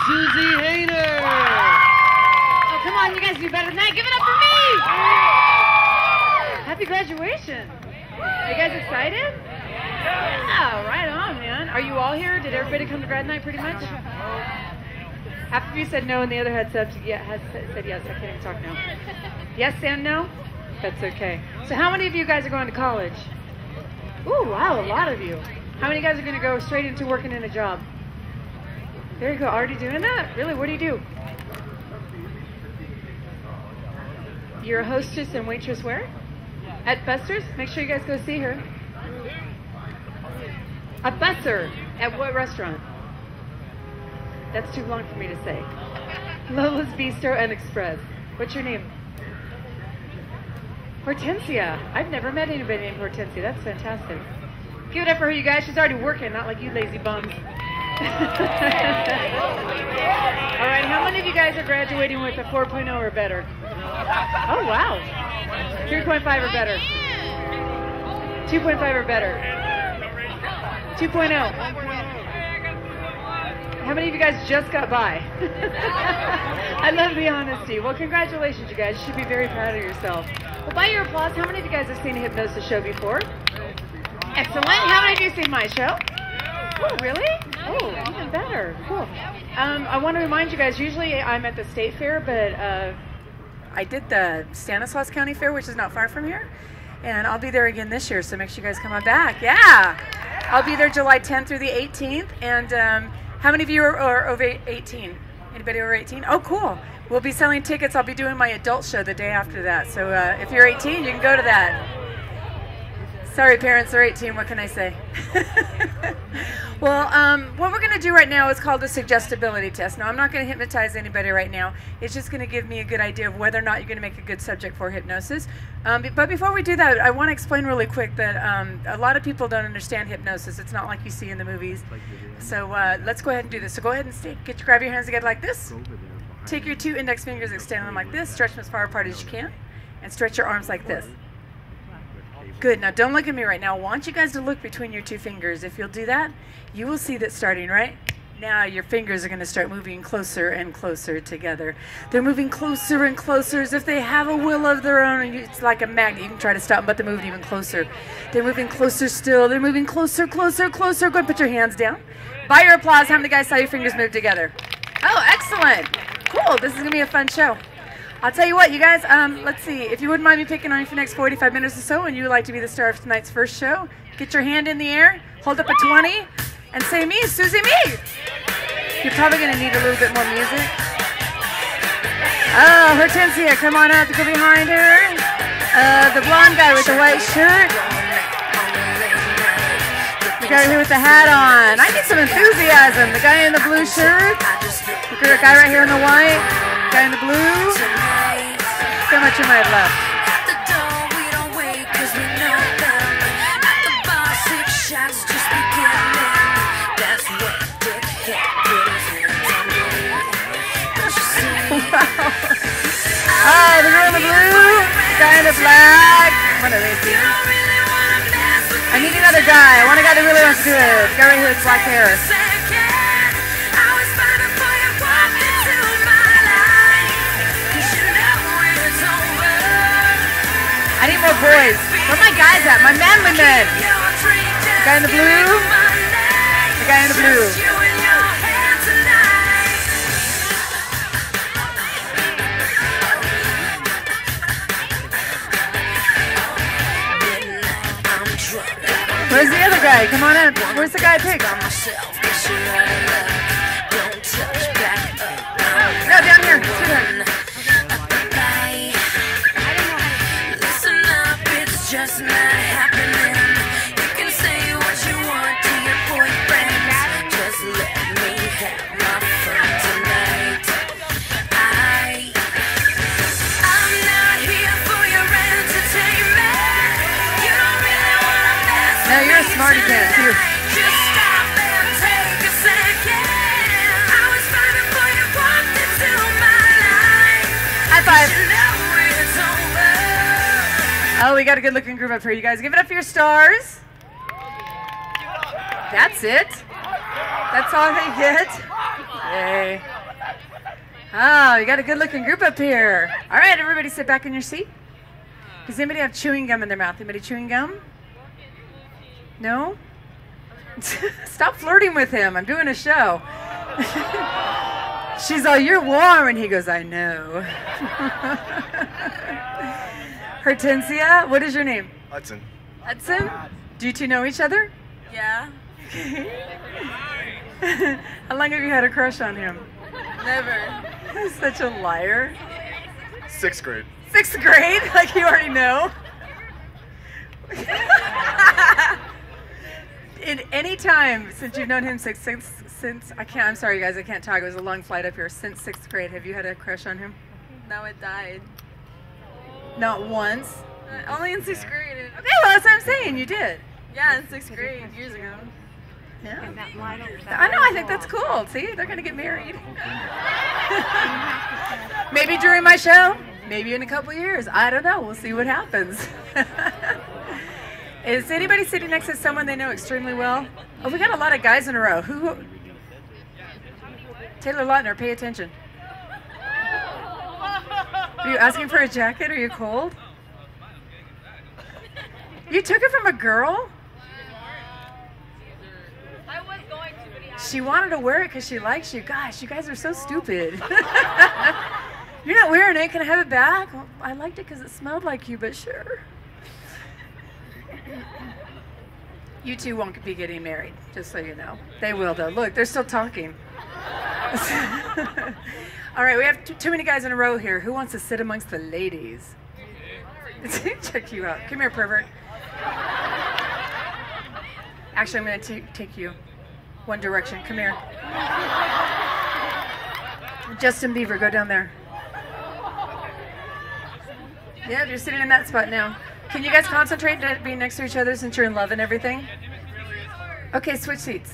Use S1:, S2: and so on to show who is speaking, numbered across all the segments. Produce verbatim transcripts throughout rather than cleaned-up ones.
S1: Susie Hayner.
S2: Oh, come on, you guys do better than that. Give it up for me. Happy graduation. Are you guys excited? Yeah, right on, man. Are you all here? Did everybody come to grad night pretty much? Half of you said no, and the other had said, yeah, has said yes. I can't even talk now. Yes and no? That's okay. So how many of you guys are going to college? Ooh, wow, a lot of you. How many guys are going to go straight into working in a job? There you go. Already doing that? Really? What do you do? You're a hostess and waitress where? At Buster's? Make sure you guys go see her. A busser. At what restaurant? That's too long for me to say. Lola's Bistro and Express. What's your name? Hortensia. I've never met anybody named Hortensia. That's fantastic. Give it up for her, you guys. She's already working, not like you lazy bums. All right, how many of you guys are graduating with a four point oh or better? Oh, wow. three point five or better. two point five or better. two point oh. How many of you guys just got by? I love the honesty. Well, congratulations, you guys. You should be very proud of yourself. Well, by your applause, how many of you guys have seen a hypnosis show before? Excellent. How many of you have seen my show? Oh, really? Oh, even better. Cool. Um, I want to remind you guys, usually I'm at the state fair, but uh, I did the Stanislaus County Fair, which is not far from here. And I'll be there again this year, so make sure you guys come on back. Yeah. I'll be there July tenth through the eighteenth. And um, how many of you are, are over eighteen? Anybody over eighteen? Oh, cool. We'll be selling tickets. I'll be doing my adult show the day after that. So uh, if you're eighteen, you can go to that. Sorry, parents are eighteen. What can I say? Well, um, what we're going to do right now is called a suggestibility test. Now, I'm not going to hypnotize anybody right now. It's just going to give me a good idea of whether or not you're going to make a good subject for hypnosis. Um, but before we do that, I want to explain really quick that um, a lot of people don't understand hypnosis. It's not like you see in the movies. So uh, let's go ahead and do this. So go ahead and stay, get your, grab your hands together like this. Take your two index fingers, extend them like this. Stretch them as far apart as you can. And stretch your arms like this. Good. Now, don't look at me right now. I want you guys to look between your two fingers. If you'll do that, you will see that starting right now, your fingers are going to start moving closer and closer together. They're moving closer and closer as if they have a will of their own. It's like a magnet. You can try to stop them, but they're moving even closer. They're moving closer still. They're moving closer, closer, closer. Go ahead and put your hands down. By your applause, how many guys saw your fingers move together? Oh, excellent. Cool. This is going to be a fun show. I'll tell you what, you guys, um, let's see. If you wouldn't mind me picking on you for the next forty-five minutes or so, and you would like to be the star of tonight's first show, get your hand in the air, hold up a twenty, and say me, Susie, me. You're probably going to need a little bit more music. Oh, Hortensia, come on up to go behind her. Uh, the blonde guy with the white shirt. The guy here with the hat on. I need some enthusiasm. The guy in the blue shirt. The guy right here in the white. The guy in the blue. So much you might have left. Ah, the girl in the blue, the guy in the black. What are they doing? I need another guy. I want a guy that really wants to do it. The guy right here with black hair. I need more boys. Where are my guys at? My manly men. The guy in the blue. The guy in the blue. Where's the other guy? Come on in. Where's the guy I picked? No, down here. Sit here. Listen up, it's just not happening. You can say what you want to your boyfriend. Just let me have my fun tonight. I, I'm not here for your entertainment. You don't really want to mess with me. Now you're a smarty pants too. Just stop and take a second. I was fine before you walked into my life. High five. Oh, we got a good looking group up here, you guys. Give it up for your stars. That's it. That's all they get. Hey. Oh, you got a good-looking group up here. All right, everybody sit back in your seat. Does anybody have chewing gum in their mouth? Anybody chewing gum? No? Stop flirting with him. I'm doing a show. She's all, you're warm. And he goes, I know. Hortensia, what is your name?
S1: Hudson.
S2: Hudson? Do you two know each other?
S3: Yeah.
S2: How long have you had a crush on him?
S3: Never.
S2: He's such a liar.
S1: Sixth grade.
S2: Sixth grade? Like you already know? In any time since you've known him since, since, since, I can't, I'm sorry you guys, I can't talk. It was a long flight up here. Since sixth grade, have you had a crush on him?
S3: Now it died.
S2: Not once?
S3: Uh, only in sixth grade.
S2: Okay, well, that's what I'm saying. You did.
S3: Yeah, in sixth grade, years ago.
S2: Yeah. I know, I think that's cool. See, they're going to get married. Maybe during my show, maybe in a couple years. I don't know. We'll see what happens. Is anybody sitting next to someone they know extremely well? Oh, we got a lot of guys in a row. Who? Taylor Lautner, pay attention. Are you asking for a jacket? Are you cold? You took it from a girl? She wanted to wear it because she likes you. Gosh, you guys are so stupid. You're not wearing it. Can I have it back? Well, I liked it because it smelled like you, but sure. You two won't be getting married, just so you know. They will, though. Look, they're still talking. All right, we have too, too many guys in a row here. Who wants to sit amongst the ladies? Check you out. Come here, pervert. Actually, I'm going to take you one direction. Come here. Justin Bieber, go down there. Yeah, you're sitting in that spot now. Can you guys concentrate on being next to each other since you're in love and everything? Okay, switch seats.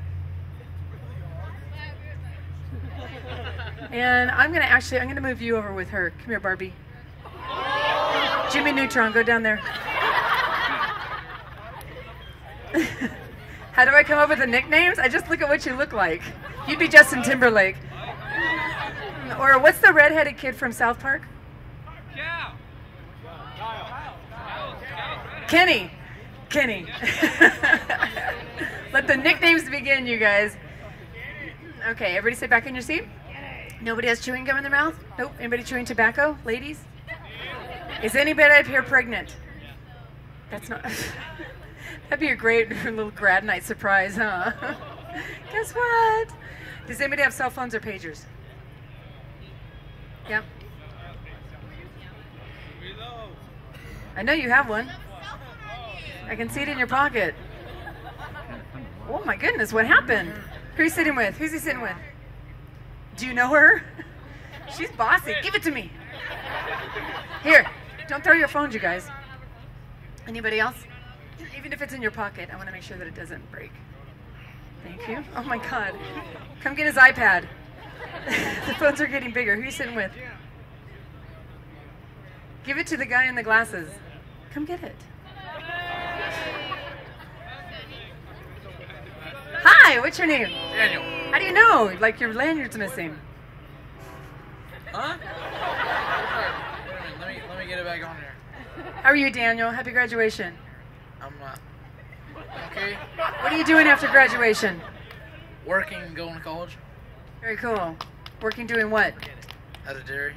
S2: And I'm going to actually, I'm going to move you over with her. Come here, Barbie. Jimmy Neutron, go down there. How do I come up with the nicknames? I just look at what you look like. You'd be Justin Timberlake. Or what's the redheaded kid from South Park? Kenny. Kenny. Let the nicknames begin, you guys. Okay, everybody sit back in your seat. Nobody has chewing gum in their mouth? Nope. Anybody chewing tobacco? Ladies? Is anybody up here pregnant? That's not... That'd be a great little grad night surprise, huh? Guess what? Does anybody have cell phones or pagers? Yep. I know you have one. I can see it in your pocket. Oh my goodness, what happened? Who are you sitting with? Who's he sitting with? Do you know her? She's bossy. Give it to me. Here, don't throw your phones, you guys. Anybody else? Even if it's in your pocket, I want to make sure that it doesn't break. Thank you. Oh my God. Come get his iPad. The phones are getting bigger. Who are you sitting with? Give it to the guy in the glasses. Come get it. Hi, what's your name?
S4: Daniel.
S2: How do you know? Like your lanyard's missing.
S4: Huh? Let me, let me get it back on here.
S2: How are you, Daniel? Happy graduation.
S4: I'm uh, okay.
S2: What are you doing after graduation?
S4: Working and going to college.
S2: Very cool. Working doing what?
S4: At a dairy.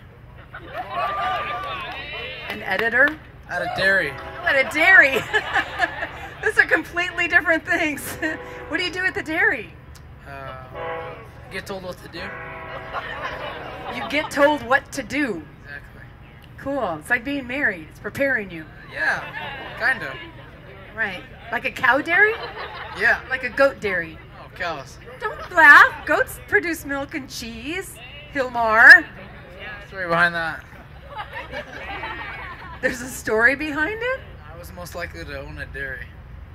S2: An editor?
S4: At a dairy.
S2: At a dairy. Those are completely different things. What do you do at the dairy?
S4: Uh, get told what to do.
S2: You get told what to do.
S4: Exactly.
S2: Cool. It's like being married. It's preparing you.
S4: Yeah, kind of.
S2: Right. Like a cow dairy?
S4: Yeah.
S2: Like a goat dairy?
S4: Oh, cows.
S2: Don't laugh. Goats produce milk and cheese. Hilmar.
S4: Story behind that.
S2: There's a story behind it?
S4: I was most likely to own a dairy.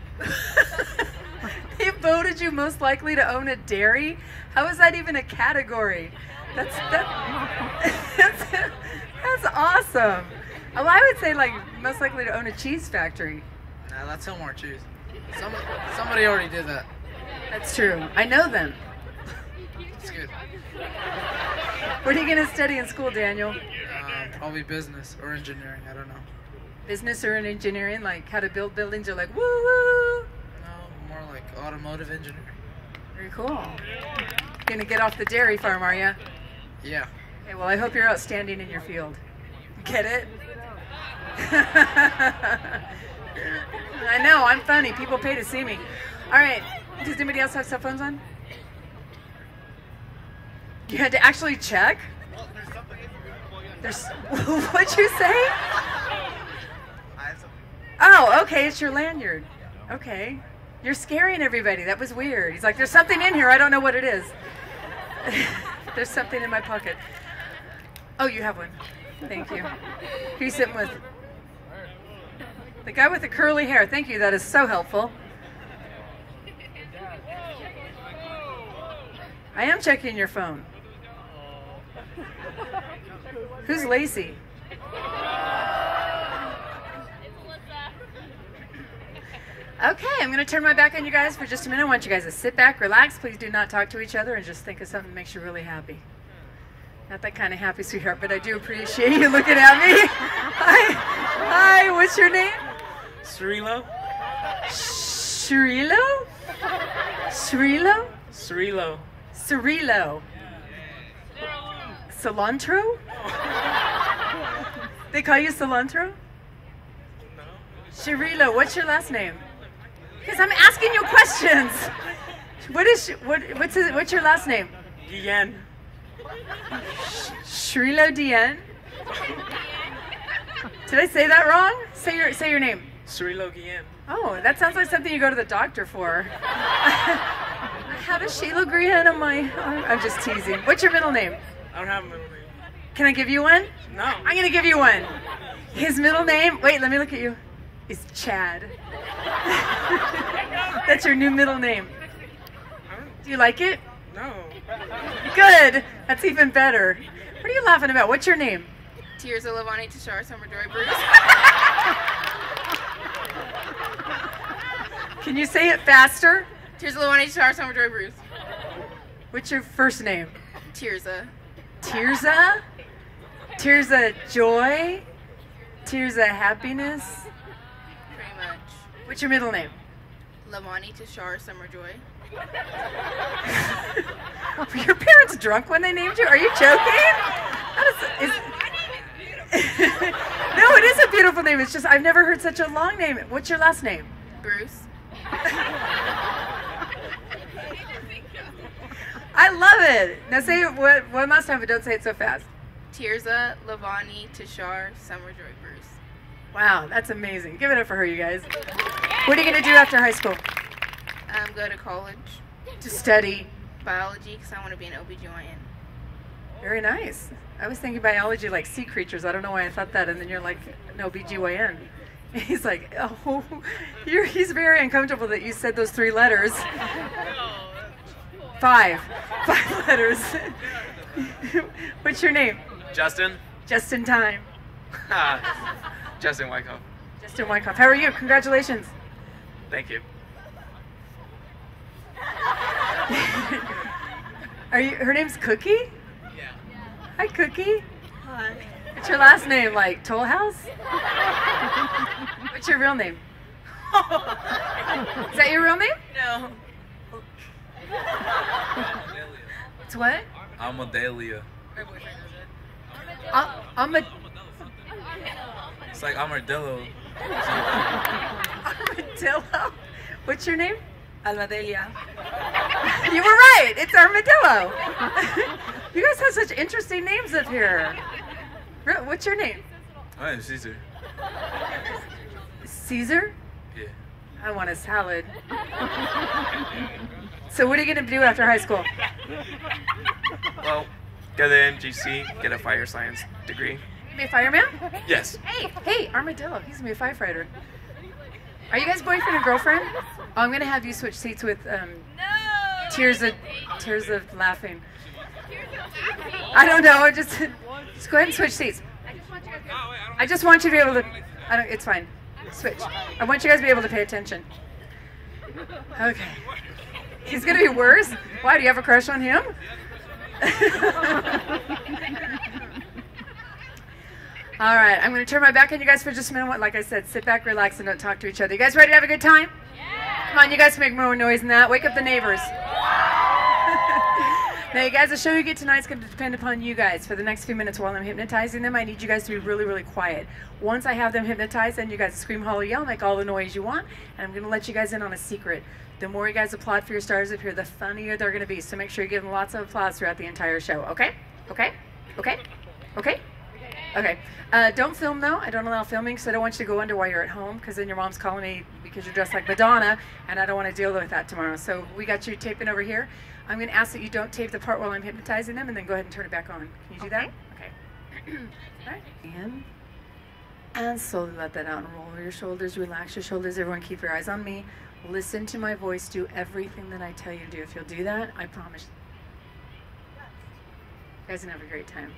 S2: They voted you most likely to own a dairy? How is that even a category? That's that, that's, that's awesome. Well, I would say like most likely to own a cheese factory.
S4: Nah, that's Hilmar Cheese. Some, somebody already did that.
S2: That's true. I know them.
S4: It's good.
S2: What are you going to study in school, Daniel?
S4: Um, probably business or engineering. I don't know.
S2: Business or in engineering, like how to build buildings, or like woo woo?
S4: No, more like automotive engineering.
S2: Very cool. Gonna get off the dairy farm, are you?
S4: Yeah.
S2: Okay, well, I hope you're outstanding in your field. Get it? I know, I'm funny. People pay to see me. All right. Does anybody else have cell phones on? You had to actually check? There's. What'd you say? Oh, okay. It's your lanyard. Okay. You're scaring everybody. That was weird. He's like, there's something in here. I don't know what it is. There's something in my pocket. Oh, you have one. Thank you. Who are you sitting with? The guy with the curly hair. Thank you. That is so helpful. I am checking your phone. Who's Lacey? Okay, I'm going to turn my back on you guys for just a minute. I want you guys to sit back, relax. Please do not talk to each other, and just think of something that makes you really happy. Not that kind of happy, sweetheart, but I do appreciate you looking at me. Hi. Hi, what's your name?
S5: Cirilo.
S2: Cirilo? Cirilo?
S5: Cirilo.
S2: Cirilo. Cilantro? They call you cilantro?
S5: No.
S2: Cirilo, what's your last name? Because I'm asking you questions. What is what? What's his, what's your last name?
S5: Guillen.
S2: Cirilo Dien. Did I say that wrong? Say your say your name.
S5: Cirilo Guillen.
S2: Oh, that sounds like something you go to the doctor for. I have a Sheila Green on my arm. I'm just teasing. What's your middle name?
S5: I don't have a middle name.
S2: Can I give you one?
S5: No.
S2: I'm gonna give you one. His middle name. Wait, let me look at you. Is Chad. That's your new middle name. Do you like it?
S5: No.
S2: Good. That's even better. What are you laughing about? What's your name?
S3: Tirza Lavani Tashar Summer Joy Bruce.
S2: Can you say it faster?
S3: Tirza Lavani Tashar Summer Joy Bruce.
S2: What's your first name?
S3: Tirza.
S2: Tirza? Tirza Joy? Tirza Happiness?
S3: Pretty much.
S2: What's your middle name?
S3: Lavani Tashar Summer Joy.
S2: Were your parents drunk when they named you? Are you joking? That is, is, no, it is a beautiful name. It's just I've never heard such a long name. What's your last name?
S3: Bruce.
S2: I love it. Now say it one, one last time, but don't say it so fast.
S3: Tirza Lavani Tashar Summer Joy Bruce.
S2: Wow, that's amazing. Give it up for her, you guys. What are you going to do after high school?
S3: Um, go to college.
S2: To study.
S3: Biology, because I want to be an O B G Y N.
S2: Very nice. I was thinking biology like sea creatures. I don't know why I thought that. And then you're like, no, O B G Y N. He's like, oh, you're, he's very uncomfortable that you said those three letters. Five. Five letters. What's your name?
S1: Justin.
S2: Just in time.
S1: Justin Wyckoff.
S2: Justin Wyckoff. How are you? Congratulations.
S1: Thank you.
S2: Are you? Her name's Cookie?
S1: Yeah.
S2: Hi, Cookie. Hi. What's your last name? Like Toll House? What's your real name? Is that your real name?
S3: No.
S2: It's what?
S1: Amadelia.
S2: Uh, I'm a
S1: It's like Armadillo.
S2: armadillo. What's your name?
S3: Almadelia.
S2: You were right. It's armadillo. You guys have such interesting names up here. Re- What's your name?
S1: My name's Caesar.
S2: Caesar?
S1: Yeah.
S2: I want a salad. So what are you going to do after high school?
S1: Well, go to M G C, get a fire science degree.
S2: Be a fireman?
S1: Yes.
S2: Hey, hey, armadillo. He's going to be a firefighter. Are you guys boyfriend and girlfriend? Oh, I'm going to have you switch seats with um, tears of tears of laughing. I don't know. Just just go ahead and switch seats. I just want you to be able to. I don't. It's fine. Switch. I want you guys to be able to pay attention. Okay. He's gonna be worse. Why? Do you have a crush on him? All right, I'm going to turn my back on you guys for just a minute. Like I said, sit back, relax, and don't talk to each other. You guys ready to have a good time? Yeah. Come on, you guys make more noise than that. Wake up the neighbors. Now, you guys, the show you get tonight is going to depend upon you guys. For the next few minutes while I'm hypnotizing them, I need you guys to be really, really quiet. Once I have them hypnotized, then you guys scream, holler, yell, make all the noise you want, and I'm going to let you guys in on a secret. The more you guys applaud for your stars up here, the funnier they're going to be. So make sure you give them lots of applause throughout the entire show. Okay? Okay? Okay? Okay? Okay. Uh, don't film, though. I don't allow filming, because I don't want you to go under while you're at home, because then your mom's calling me because you're dressed like Madonna, and I don't want to deal with that tomorrow. So we got you taping over here. I'm going to ask that you don't tape the part while I'm hypnotizing them, and then go ahead and turn it back on. Can you do
S3: Okay.
S2: that? Okay. All right. And, and slowly let that out and roll your shoulders. Relax your shoulders. Everyone keep your eyes on me. Listen to my voice. Do everything that I tell you to do. If you'll do that, I promise you guys can have a great time.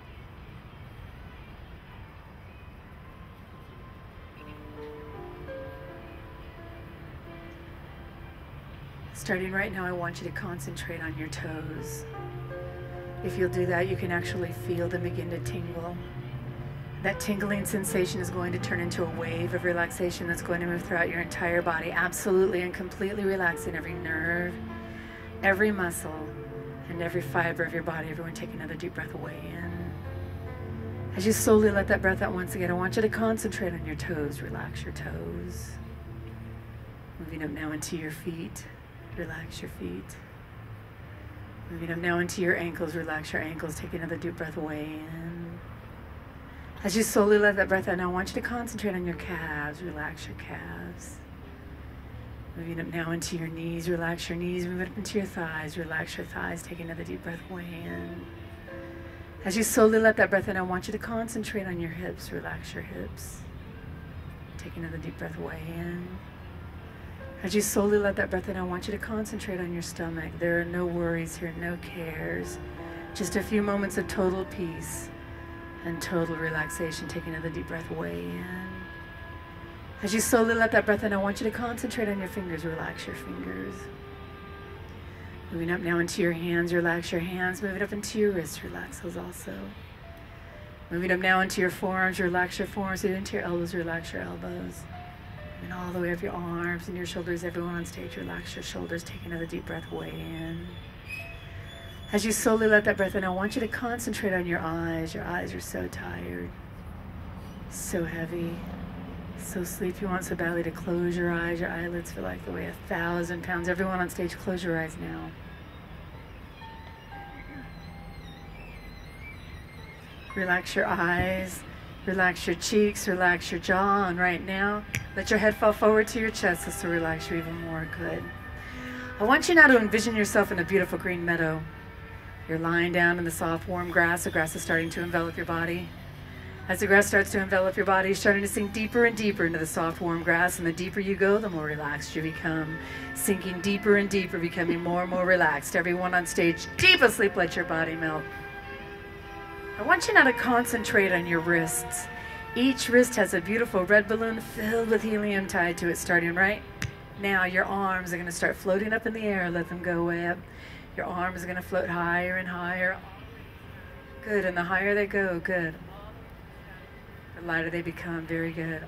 S2: Starting right now, I want you to concentrate on your toes. If you'll do that, you can actually feel them begin to tingle. That tingling sensation is going to turn into a wave of relaxation that's going to move throughout your entire body, absolutely and completely relaxing every nerve, every muscle, and every fiber of your body. Everyone take another deep breath away in. As you slowly let that breath out once again, I want you to concentrate on your toes. Relax your toes. Moving up now into your feet. Relax your feet. Moving up now into your ankles. Relax your ankles. Take another deep breath away in. As you slowly let that breath out, now I want you to concentrate on your calves. Relax your calves. Moving up now into your knees. Relax your knees. Move up into your thighs. Relax your thighs. Take another deep breath away in. As you slowly let that breath in, I want you to concentrate on your hips. Relax your hips. Take another deep breath away in. As you slowly let that breath in, I want you to concentrate on your stomach. There are no worries here, no cares. Just a few moments of total peace and total relaxation. Take another deep breath away in. As you slowly let that breath in, I want you to concentrate on your fingers. Relax your fingers. Moving up now into your hands. Relax your hands. Moving up into your wrists. Relax those also. Moving up now into your forearms. Relax your forearms. Moving into your elbows. Relax your elbows. And all the way up your arms and your shoulders. Everyone on stage, relax your shoulders. Take another deep breath way in. As you slowly let that breath in, I want you to concentrate on your eyes. Your eyes are so tired, so heavy, so sleepy. You want so badly to close your eyes. Your eyelids feel like they weigh a thousand pounds. Everyone on stage, close your eyes now. Relax your eyes. Relax your cheeks, relax your jaw, and right now, let your head fall forward to your chest. This will relax you even more. Good. I want you now to envision yourself in a beautiful green meadow. You're lying down in the soft, warm grass. The grass is starting to envelop your body. As the grass starts to envelop your body, you're starting to sink deeper and deeper into the soft, warm grass, and the deeper you go, the more relaxed you become. Sinking deeper and deeper, becoming more and more relaxed. Everyone on stage, deep asleep, let your body melt. I want you now to concentrate on your wrists. Each wrist has a beautiful red balloon filled with helium tied to it, starting right now. Your arms are going to start floating up in the air. Let them go way up. Your arms are going to float higher and higher. Good, and the higher they go, good. The lighter they become, very good.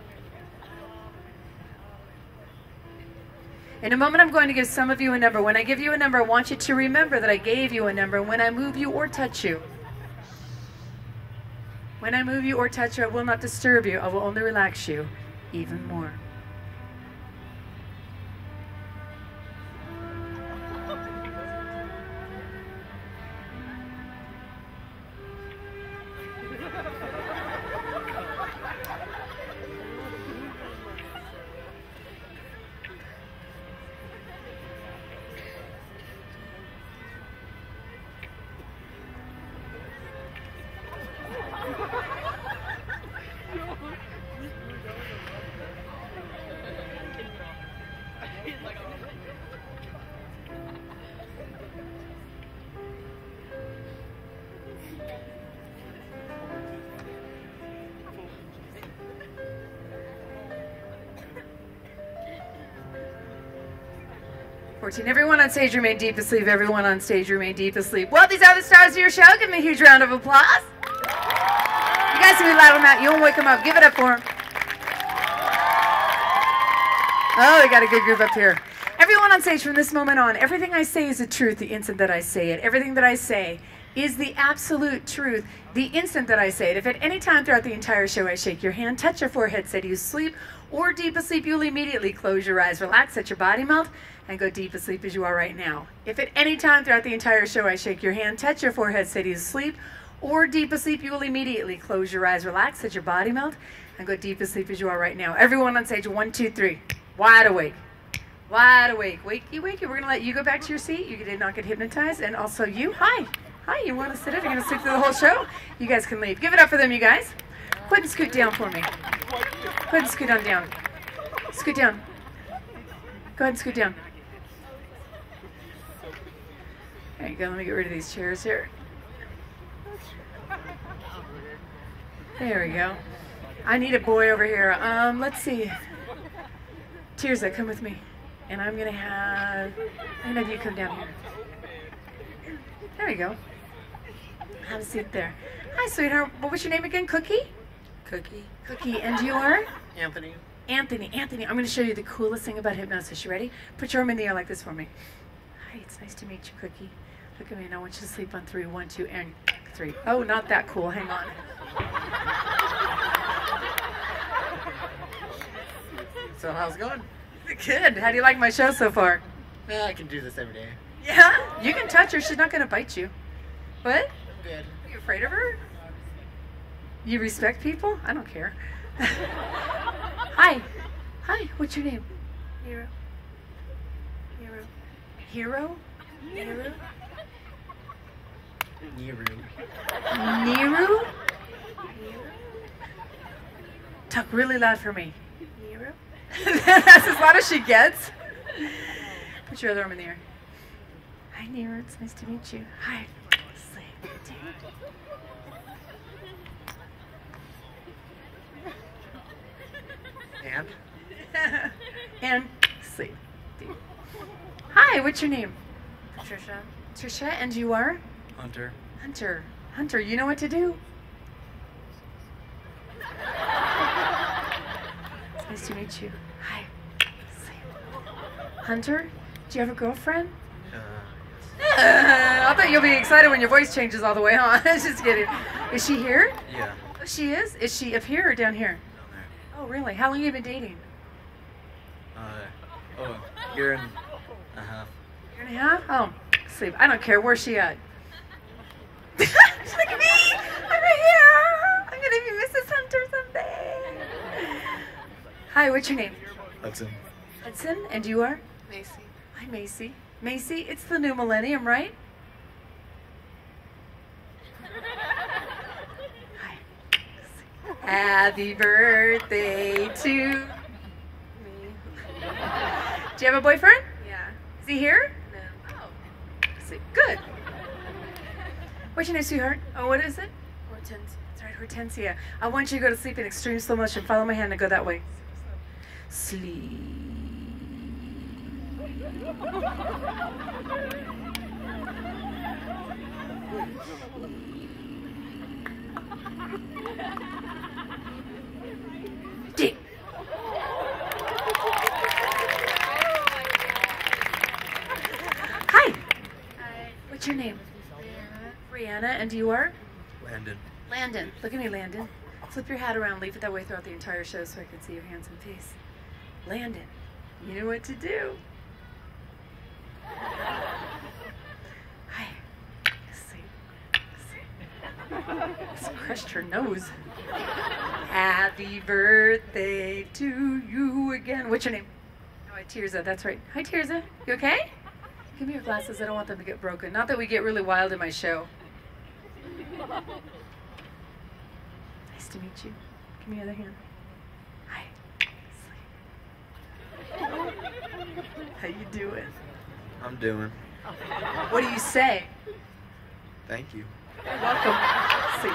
S2: In a moment, I'm going to give some of you a number. When I give you a number, I want you to remember that I gave you a number when I move you or touch you. When I move you or touch you, I will not disturb you. I will only relax you even more. fourteen. Everyone on stage remain deep asleep. Everyone on stage remain deep asleep. Well, these are the stars of your show. Give them a huge round of applause. You guys can be loud on that. You won't wake them up. Give it up for them. Oh, we got a good group up here. Everyone on stage from this moment on, everything I say is the truth the instant that I say it. Everything that I say is the absolute truth the instant that I say it. If at any time throughout the entire show I shake your hand, touch your forehead, say to you sleep, or deep asleep, you'll immediately close your eyes, relax, let your body melt, and go deep asleep as you are right now. If at any time throughout the entire show I shake your hand, touch your forehead, say to you sleep, or deep asleep, you will immediately close your eyes, relax, let your body melt, and go deep asleep as you are right now. Everyone on stage, one, two, three, wide awake. Wide awake. Wakey, wakey. We're going to let you go back to your seat. You did not get hypnotized. And also you. Hi. Hi. You want to sit up? You're going to sleep through the whole show? You guys can leave. Give it up for them, you guys. Go ahead and scoot down for me. Go ahead and scoot on down. Scoot down. Go ahead and scoot down. There you go. Let me get rid of these chairs here. There we go. I need a boy over here. Um, let's see. Tirza, come with me. And I'm going to have, I'm going to have you come down here. There we go. Have a seat there. Hi, sweetheart. What was your name again? Cookie?
S5: Cookie.
S2: Cookie. And you are?
S5: Anthony.
S2: Anthony. Anthony, I'm going to show you the coolest thing about hypnosis. You ready? Put your arm in the air like this for me. Hi, it's nice to meet you, Cookie. Look at me, and I want you to sleep on three. One, two, and three. Oh, not that cool. Hang on.
S6: So how's it going?
S2: Good. How do you like my show so far?
S6: Yeah, I can do this every day.
S2: Yeah? You can touch her. She's not going to bite you. What?
S6: I'm good.
S2: Are you afraid of her? You respect people? I don't care. Hi. Hi. What's your name? Hero. Hero. Hero? Hero?
S6: Niru.
S2: Niru? Talk really loud for me. Niru? That's as loud as she gets. Put your other arm in the air. Hi, Niru. It's nice to meet you. Hi. Sleep.
S6: And?
S2: And sleep. Hi, what's your name?
S3: Patricia.
S2: Trisha, and you are?
S1: Hunter.
S2: Hunter. Hunter, you know what to do? It's nice to meet you. Hi. Sleep. Hunter, do you have a girlfriend?
S1: Uh,
S2: Uh, I bet you'll be excited when your voice changes all the way on. Just kidding. Is she here?
S1: yeah.
S2: Oh, she is? Is she up here or down here?
S1: Down there.
S2: Oh, really? How long have you been dating?
S1: Uh, oh, year and a half.
S2: Year and a half? Oh, sleep. I don't care. Where's she at? Look at me! I'm right here! I'm gonna be Missus Hunter someday! Hi, what's your name?
S1: Hudson.
S2: Hudson, and you are?
S3: Macy.
S2: Hi, Macy. Macy, it's the new millennium, right? Hi. Happy birthday to me. Do you have a boyfriend?
S3: Yeah.
S2: Is he here?
S3: No.
S2: Oh. See, good. What's your name, sweetheart? Oh, what is it?
S3: Hortense.
S2: That's right, Hortensia. I want you to go to sleep in extreme slow motion. Follow my hand and go that way. Sleep. Deep. Hi.
S3: Hi.
S2: What's your name?
S3: Brianna.
S2: Brianna, and you are?
S1: Landon.
S2: Landon. Look at me, Landon. Flip your hat around, leave it that way throughout the entire show so I can see your handsome face. Landon, you know what to do. Hi. See. See. It's crushed her nose. Happy birthday to you again. What's your name? Oh, Tirza, that's right. Hi, Tirza. You okay? Give me your glasses. I don't want them to get broken. Not that we get really wild in my show. Nice to meet you. Give me your other hand. Hi. How you doing?
S1: I'm doing.
S2: What do you say?
S1: Thank you.
S2: You're welcome. See.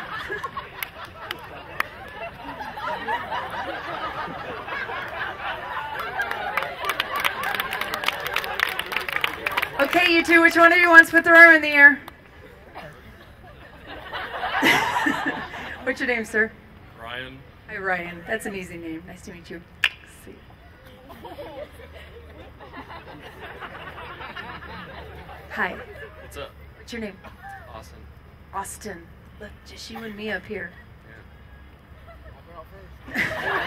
S2: Okay, you two, which one of you wants to put their arm in the air? What's your name, sir?
S7: Ryan.
S2: Hi, Ryan. That's an easy name. Nice to meet you. Let's see. Hi.
S7: What's up?
S2: What's your name?
S7: Austin.
S2: Austin. Look, just you and me up here.
S7: Yeah.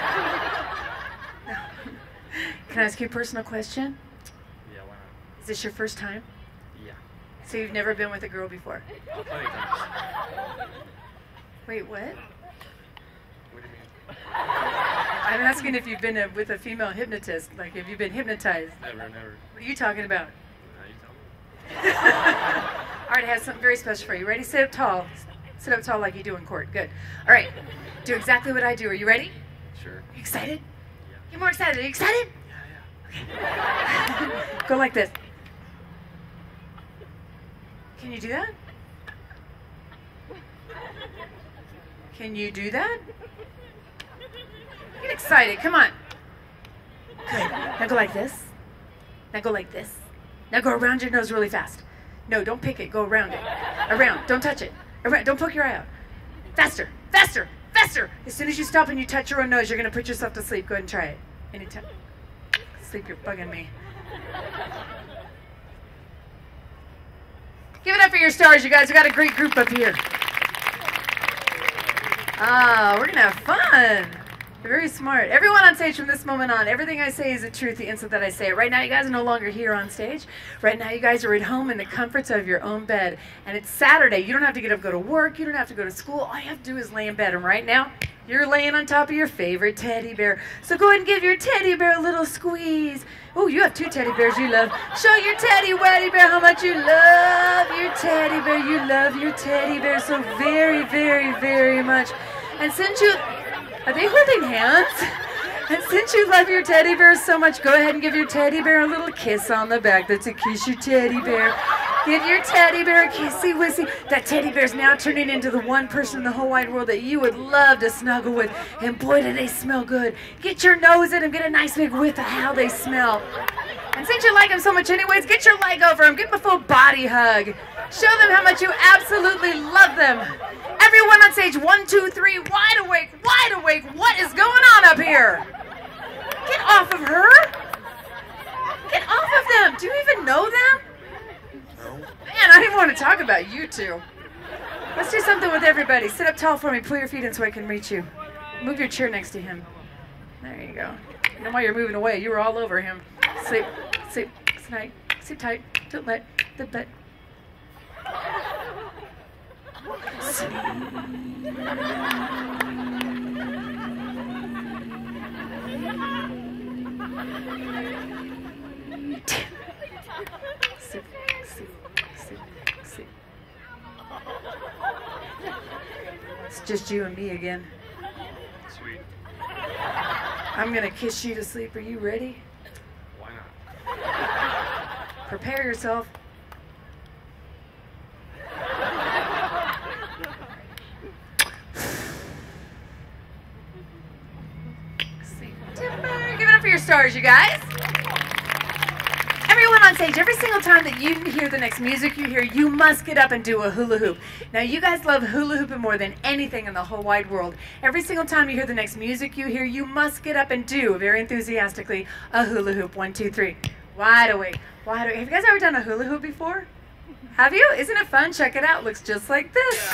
S2: Can I ask you a personal question?
S7: Yeah, why not?
S2: Is this your first time?
S7: Yeah.
S2: So you've never been with a girl before?
S7: Plenty of times.
S2: Wait, what?
S7: What do you mean?
S2: I'm asking if you've been a, with a female hypnotist. Like, have you been hypnotized?
S7: Never, never.
S2: What are you talking about?
S7: Now you tell me.
S2: All right, I have something very special for you. Ready? Sit up tall. Sit up tall like you do in court. Good. All right. Do exactly what I do. Are you ready?
S7: Sure.
S2: Are you excited?
S7: Yeah.
S2: You're more excited. Are you excited?
S7: Yeah, yeah.
S2: Go like this. Can you do that? Can you do that? Get excited. Come on. Good. Now go like this. Now go like this. Now go around your nose really fast. No, don't pick it. Go around it. Around. Don't touch it. Around. Don't poke your eye out. Faster. Faster. Faster. As soon as you stop and you touch your own nose, you're going to put yourself to sleep. Go ahead and try it. Anytime. Sleep, you're bugging me. Give it up for your stars, you guys. We got a great group up here. Ah, we're going to have fun. You're very smart. Everyone on stage from this moment on, everything I say is the truth the instant that I say it. Right now, you guys are no longer here on stage. Right now, you guys are at home in the comforts of your own bed. And it's Saturday. You don't have to get up and go to work. You don't have to go to school. All you have to do is lay in bed. And right now, you're laying on top of your favorite teddy bear. So go ahead and give your teddy bear a little squeeze. Oh, you have two teddy bears you love. Show your teddy weddy bear how much you love your teddy bear. You love your teddy bear so very, very, very much. And since you... Are they holding hands? And since you love your teddy bear so much, go ahead and give your teddy bear a little kiss on the back. That's a kiss your teddy bear. Give your teddy bear a kissy wissy. That teddy bear's now turning into the one person in the whole wide world that you would love to snuggle with. And boy, do they smell good. Get your nose in them. Get a nice big whiff of how they smell. And since you like them so much anyways, get your leg over them. Give them a full body hug. Show them how much you absolutely love them. Everyone on stage, one, two, three, wide awake, wide awake. What is going on up here? Get off of her. Get off of them. Do you even know them?
S7: No.
S2: Man, I didn't want to talk about you two. Let's do something with everybody. Sit up tall for me. Pull your feet in so I can reach you. Move your chair next to him. There you go. And while you're moving away, you were all over him. Sleep, sleep, sleep tight, sleep tight. Don't let, don't let. Sleep. Sleep, sleep, sleep, sleep. It's just you and me again.
S7: Sweet.
S2: I'm gonna kiss you to sleep. Are you ready?
S7: Why not?
S2: Prepare yourself. Sleep. Timber. Give it up for your stars, you guys. Everyone on stage, every single time that you hear the next music you hear, you must get up and do a hula hoop. Now, you guys love hula hooping more than anything in the whole wide world. Every single time you hear the next music you hear, you must get up and do, very enthusiastically, a hula hoop. One, two, three. Wide awake. Wide awake. Have you guys ever done a hula hoop before? Have you? Isn't it fun? Check it out. Looks just like this.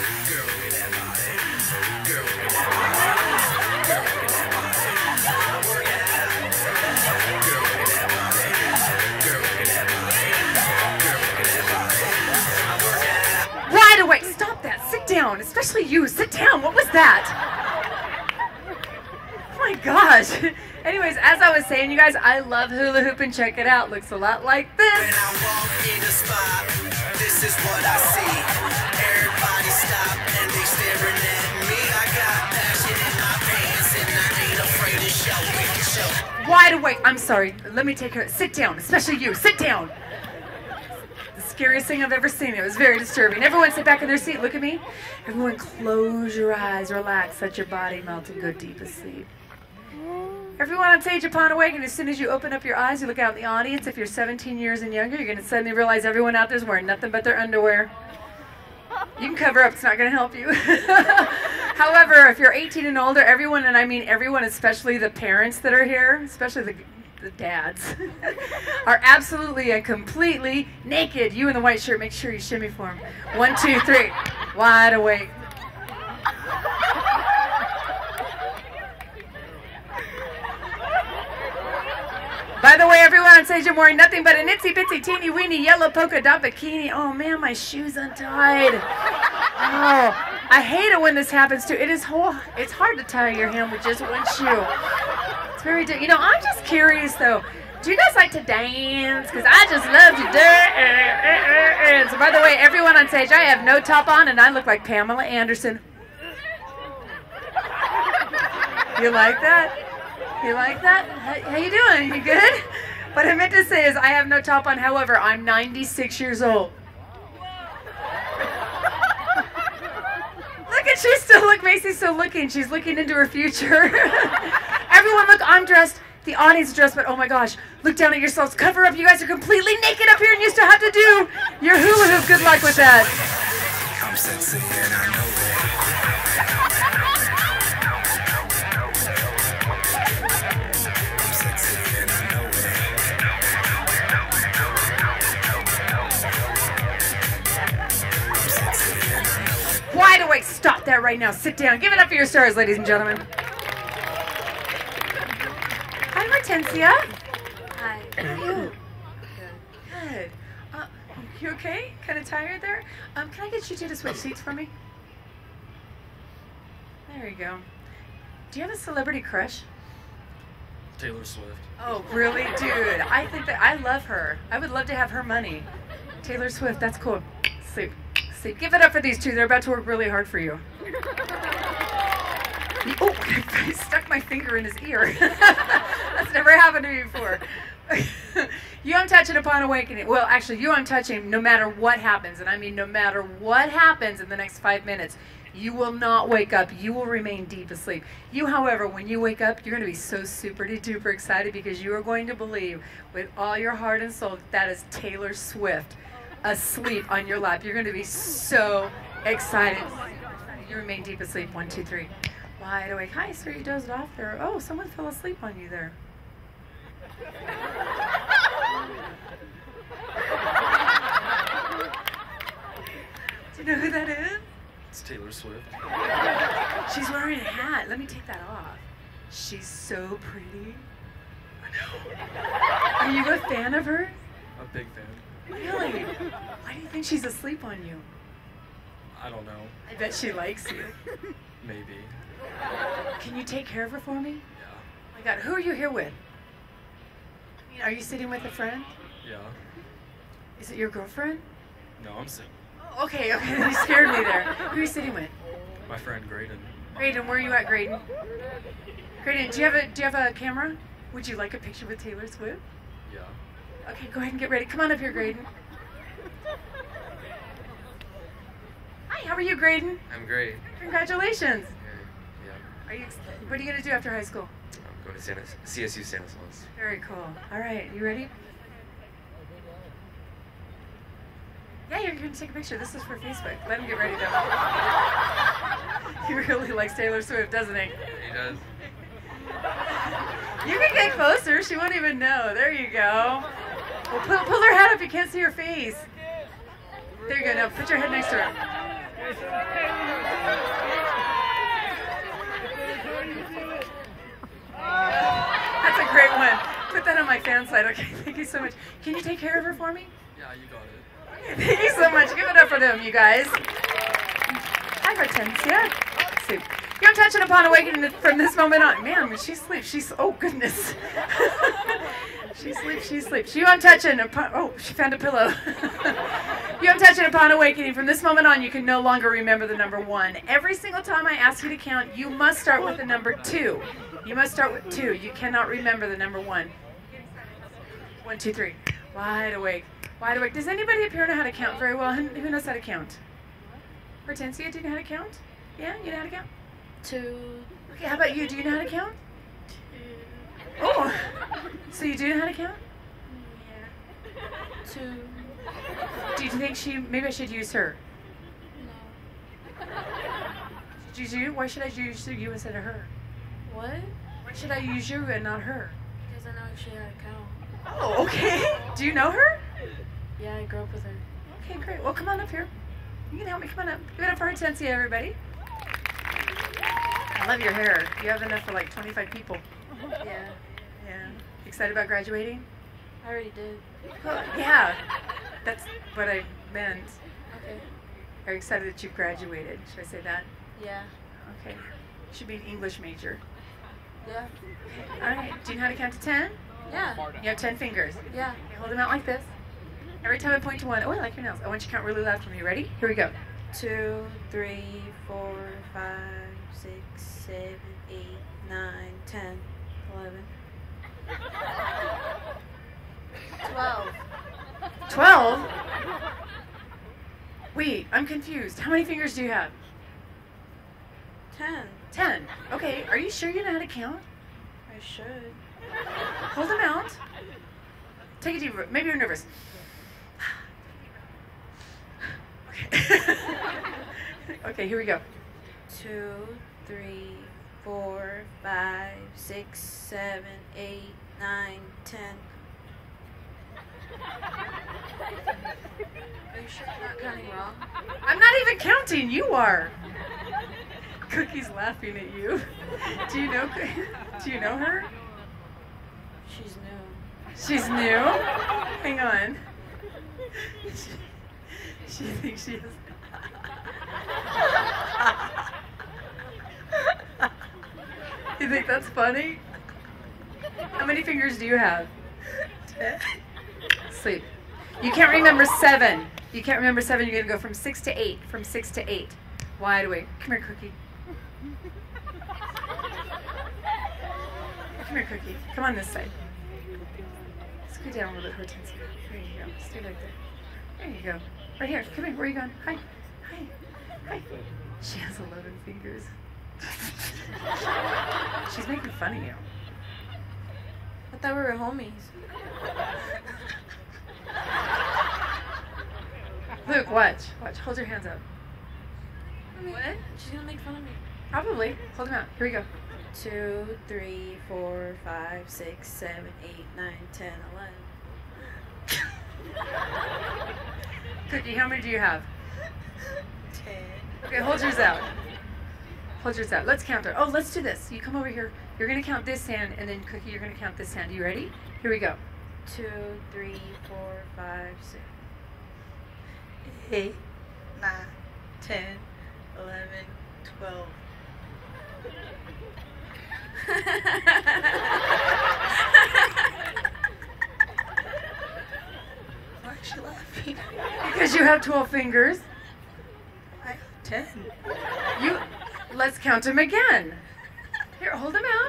S2: Wide awake. Stop that. Sit down. Especially you. Sit down. What was that? Oh my gosh. Anyways, as I was saying, you guys, I love hula hooping. Check it out. Looks a lot like this.
S8: When I walk in the spot, this is what I see. Everybody stop and they staring at me. I got passion in my pants and I ain't afraid to show it. Show.
S2: Wide awake. I'm sorry. Let me take her. Sit down. Especially you. Sit down. The scariest thing I've ever seen. It was very disturbing. Everyone sit back in their seat. Look at me. Everyone close your eyes. Relax. Let your body melt and go deep asleep. Everyone on stage upon awakening, as soon as you open up your eyes, you look out in the audience. If you're seventeen years and younger, you're going to suddenly realize everyone out there's wearing nothing but their underwear. You can cover up, it's not going to help you. However, if you're eighteen and older, everyone, and I mean everyone, especially the parents that are here, especially the, the dads, are absolutely and completely naked. You in the white shirt, make sure you shimmy for them. One, two, three. Wide awake. By the way, everyone on stage, I'm wearing nothing but an itsy bitsy teeny weeny yellow polka dot bikini. Oh man, my shoe's untied. Oh, I hate it when this happens too. It is whole, it's hard to tie your hand with just one shoe. It's very, di- you know, I'm just curious though. Do you guys like to dance? Because I just love to dance. So by the way, everyone on stage, I have no top on and I look like Pamela Anderson. You like that? You like that? How, how you doing? You good? What I meant to say is I have no top on. However, I'm ninety-six years old. Look at, she's still, look, Macy's still looking. She's looking into her future. Everyone, look, I'm dressed. The audience is dressed, but oh my gosh, look down at yourselves. Cover up. You guys are completely naked up here and you still have to do your hula hoop. Good luck with that.
S8: I'm sexy and I know it.
S2: Wide awake. Stop that right now. Sit down. Give it up for your stars, ladies and gentlemen. Hi, Hortensia. Hi. How are you? Good. Good. Uh, you okay? Kind of tired there? Um, can I get you two to switch seats for me? There you go. Do you have a celebrity crush?
S7: Taylor Swift.
S2: Oh, really? Dude, I think that I love her. I would love to have her money. Taylor Swift, that's cool. Sleep. Sleep. Give it up for these two. They're about to work really hard for you. Oh, I stuck my finger in his ear. That's never happened to me before. You I'm touching upon awakening. Well, actually, you I'm touching no matter what happens. And I mean no matter what happens in the next five minutes. You will not wake up. You will remain deep asleep. You, however, when you wake up, you're going to be so super duper excited because you are going to believe with all your heart and soul that that is Taylor Swift asleep on your lap. You're going to be so excited. You remain deep asleep. One, two, three. Wide awake. Hi, sir. You dozed off there. Oh, someone fell asleep on you there. Do you know who that is?
S7: It's Taylor Swift.
S2: She's wearing a hat. Let me take that off. She's so pretty. I know. Are you a fan of her?
S7: I'm a big fan.
S2: Really? Why do you think she's asleep on you?
S7: I don't know.
S2: I bet she likes you.
S7: Maybe.
S2: Can you take care of her for me?
S7: Yeah.
S2: Oh my God, who are you here with? I mean, are you sitting with a friend?
S7: Yeah.
S2: Is it your girlfriend?
S7: No, I'm single.
S2: Oh, okay, okay, you scared me there. Who are you sitting with?
S7: My friend Graydon.
S2: Graydon, where are you at, Graydon? Graydon, do you have a do you have a camera? Would you like a picture with Taylor Swift?
S7: Yeah.
S2: Okay, go ahead and get ready. Come on up here, Graydon. Hi, how are you, Graydon?
S9: I'm great.
S2: Congratulations.
S9: Yeah.
S2: Are you? What are you gonna do after high school?
S9: I'm going to Santa, C S U Santa Claus.
S2: Very cool. All right, you ready? Yeah, you're going to take a picture. This is for Facebook. Let him get ready, though. He really likes Taylor Swift, doesn't he?
S9: He does.
S2: You can get closer. She won't even know. There you go. Well, pull, pull her head up. You can't see her face. There you go. Now put your head next to her. That's a great one. Put that on my fan site. Okay, thank you so much. Can you take care of her for me?
S7: Yeah, you got it.
S2: Thank you so much. Give it up for them, you guys. Hi, Hortensia. Sleep. Yeah, I'm touching upon awakening from this moment on. Man, when she sleeps, she's, oh goodness. She sleeps, she sleeps. You, I'm touching upon, oh, she found a pillow. You, I'm touching upon awakening. From this moment on, you can no longer remember the number one. Every single time I ask you to count, you must start with the number two. You must start with two. You cannot remember the number one. One, two, three. Wide awake. Wide awake. Does anybody up here know how to count very well? Who who knows how to count? Hortensia, do you know how to count? Yeah, you know how to count?
S3: Two.
S2: Okay, how about you? Do you know how to count?
S3: Two.
S2: Oh, so you do know how to count?
S3: Yeah. Two.
S2: Do you think she, maybe I should use her?
S3: No.
S2: Should use you? Why should I use you instead of her?
S3: What?
S2: Why should I use you and not her?
S3: Because I know actually how to count.
S2: Oh, okay. Do you know her?
S3: Yeah, I grew up with her.
S2: Okay, great. Well, come on up here. You can help me. Come on up. Give it up for Hortensia, everybody. I love your hair. You have enough for like twenty-five people.
S3: Yeah.
S2: Yeah. Excited about graduating?
S3: I already did.
S2: Well, yeah. That's what I meant.
S3: Okay.
S2: Are you excited that you've graduated? Should I say that?
S3: Yeah.
S2: Okay. You should be an English major.
S3: Yeah.
S2: All right. Do you know how to count to ten?
S3: Yeah.
S2: You have ten fingers.
S3: Yeah.
S2: Okay, hold them out like this. Every time I point to one, oh, I like your nails. I want you to count really loud for me. Ready? Here we go.
S3: Two, three, four, five, six, seven, eight, nine, ten, eleven. Twelve.
S2: Twelve? Wait, I'm confused. How many fingers do you have?
S3: Ten.
S2: Ten. Okay, are you sure you know how to count?
S3: I should.
S2: Hold them out. Take a deep breath. Maybe you're nervous. Okay. Okay, here we go.
S3: Two, three, four, five, six, seven, eight, nine, ten. Are you sure you're not counting wrong?
S2: I'm not even counting. You are. Cookie's laughing at you. Do you know? Do you know her?
S3: She's new.
S2: She's new. Hang on. She, she thinks she is. You think that's funny? How many fingers do you have? Ten. Sleep. You can't remember seven. You can't remember seven. You're gonna go from six to eight. From six to eight. Wide awake. Come here, Cookie. Come here, Cookie. Come on this side. Scoot down a little bit, Hortensia. There you go. Stay right there. There you go. Right here. Come here. Where are you going? Hi. Hi. Hi. She has eleven fingers. She's making fun of you.
S3: I thought we were homies.
S2: Luke, watch. Watch. Hold your hands up. What?
S3: She's gonna make fun of me.
S2: Probably. Hold them out. Here we go.
S3: Two, three, four, five, six, seven, eight, nine, ten, eleven.
S2: Cookie, how many do you have?
S3: Ten.
S2: Okay, hold yours out. Hold yours out. Let's count it. Oh, let's do this. You come over here. You're going to count this hand, and then Cookie, you're going to count this hand. You ready? Here we go.
S3: Two, three, four, five, six.
S10: Eight, nine, ten, eleven, twelve. Why is she laughing?
S2: Because you have twelve fingers.
S10: I have ten.
S2: You, let's count them again. Here, hold them out.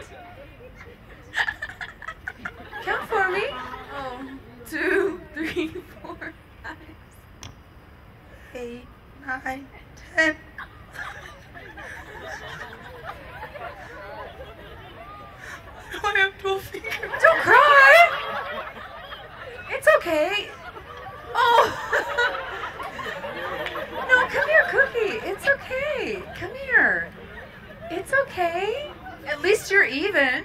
S2: Count for me.
S3: Oh, two, three, four, five,
S10: Eight, nine, ten. I have twelve fingers.
S2: Don't cry. It's okay. Oh. No, come here, Cookie. It's okay. Come here. It's okay. At least you're even.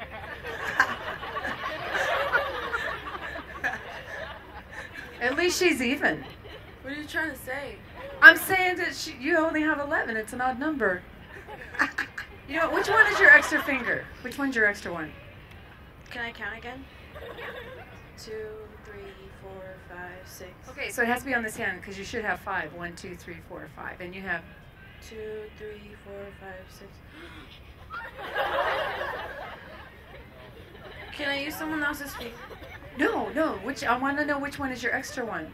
S2: At least she's even.
S3: What are you trying to say?
S2: I'm saying that she, you only have eleven. It's an odd number. You know, which one is your extra finger? Which one's your extra one?
S3: Can I count again? Two, three, four, five, six.
S2: Okay, so it has to be on this hand because you should have five. One, two, three, four, five. And you have...
S3: Two, three, four, five, six. Can I use someone else's feet?
S2: No, no. Which I want to know which one is your extra one.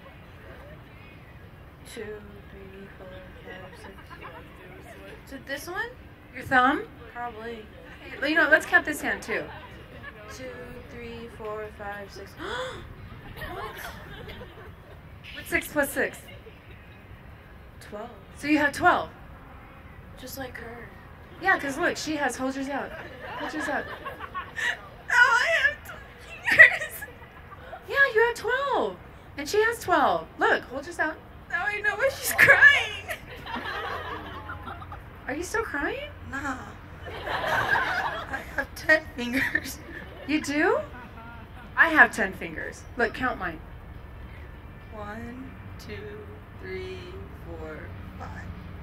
S3: Two, three, four, five, six. Is it this one?
S2: Your thumb?
S3: Probably.
S2: You know, let's count this hand too.
S3: Two, three, four, five, six. What?
S2: What's six plus six?
S3: Twelve.
S2: So you have twelve.
S3: Just like her.
S2: Yeah, because look, she has, hold yours out. Hold yours out.
S10: No, I
S2: Yeah, you have twelve. And she has twelve. Look, hold yourself.
S10: Now I know why she's crying.
S2: Are you still crying?
S10: Nah. I have ten fingers.
S2: You do? I have ten fingers. Look, count mine.
S10: One, two, three, four, five.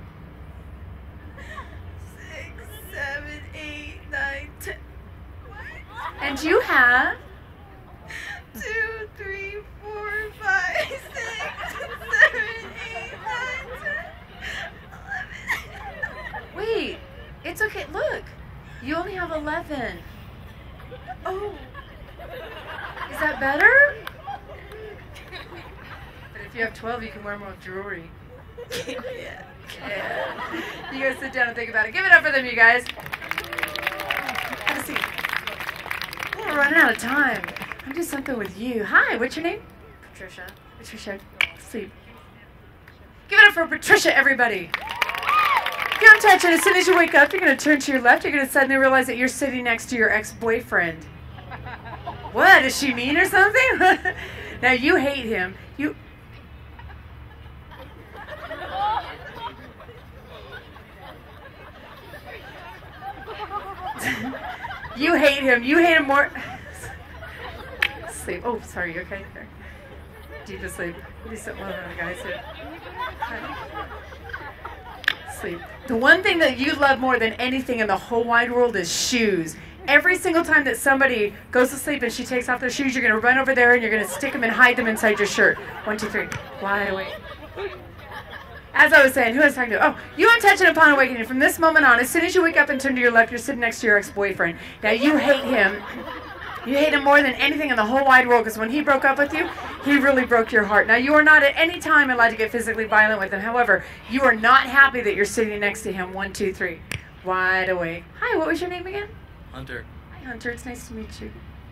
S10: Six, seven, eight, nine, ten. What?
S2: And you have?
S10: Two, three, four, five, six, seven, eight, nine, ten, eleven.
S2: Wait, it's okay. Look, you only have eleven.
S10: Oh.
S2: Is that better? But if you have twelve, you can wear more jewelry.
S10: Yeah.
S2: Yeah. You guys sit down and think about it. Give it up for them, you guys. Have a seat. Oh, we're running out of time. I'll do something with you. Hi, what's your name?
S3: Patricia.
S2: Patricia. Sleep. Give it up for Patricia, everybody. Don't touch it. As soon as you wake up, you're going to turn to your left. You're going to suddenly realize that you're sitting next to your ex-boyfriend. What? Is she mean or something? Now, you hate him. You... You hate him. You hate him more... Sleep. Oh, sorry. You okay? There. Deep asleep. Maybe something over the guys here. Sleep. The one thing that you love more than anything in the whole wide world is shoes. Every single time that somebody goes to sleep and she takes off their shoes, you're going to run over there and you're going to stick them and hide them inside your shirt. One, two, three. Wide awake. As I was saying, who I was talking to? Oh, you aren't touching upon awakening. From this moment on, as soon as you wake up and turn to your left, you're sitting next to your ex-boyfriend. Now, you hate him. You hate him more than anything in the whole wide world because when he broke up with you, he really broke your heart. Now, you are not at any time allowed to get physically violent with him. However, you are not happy that you're sitting next to him. One, two, three. Wide awake. Hi, what was your name again?
S7: Hunter.
S2: Hi, Hunter. It's nice to meet you.